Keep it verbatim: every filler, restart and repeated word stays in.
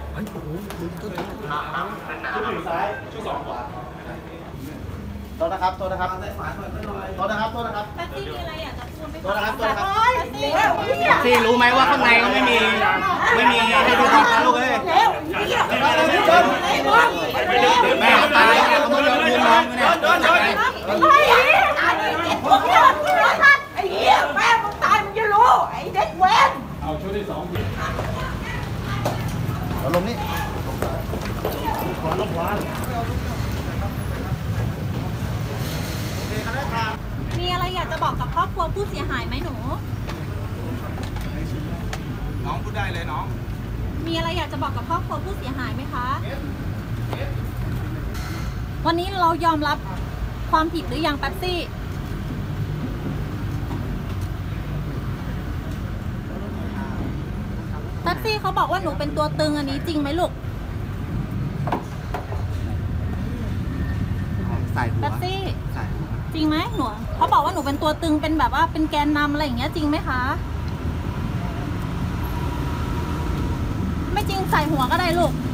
เฮ้ยโอ้โหชุดชุดซ้ายชุดสองขวาโทษนะครับโทษนะครับโทษนะครับโทษนะครับแท็กซี่มีอะไรอยากจะพูดไหมโทษนะครับโทษนะครับที่รู้ไหมว่าข้างในก็ไม่มีไม่มีให้ดูดีนะลูกเอ้ยแม่ตายแล้วเขาไม่ยอมยืนน้องเนี่ยโดนโดนไอ้เหี้ยแม่มึงตายมึงจะรู้ไอ้เด็กเว้นเอาชุดที่สองเอาลงนี่ขอลงขวามีอะไรอยากจะบอกกับครอบครัวผู้เสียหายไหมหนูน้องพูดได้เลยน้องมีอะไรอยากจะบอกกับครอบครัวผู้เสียหายไหมคะวันนี้เรายอมรับความผิดหรือยังแป๊บซี่แป๊บซี่เขาบอกว่าหนูเป็นตัวตึงอันนี้จริงไหมลูกใส่หัวแป๊บซี่ใส่หัวจริงไหมหนูเขาบอกว่าหนูเป็นตัวตึงเป็นแบบว่าเป็นแกนนำอะไรอย่างเงี้ยจริงไหมคะไม่จริงใส่หัวก็ได้ลูก